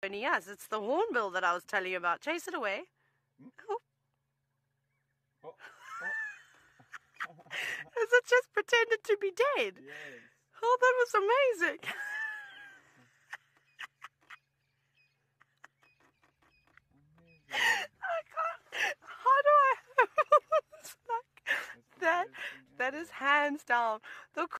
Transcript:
only us. It's the hornbill that I was telling you about. Chase it away. Oh. Oh. Has it just pretended to be dead? Yes. Oh, that was amazing. I can't. How do I? It's like that. That is hands down the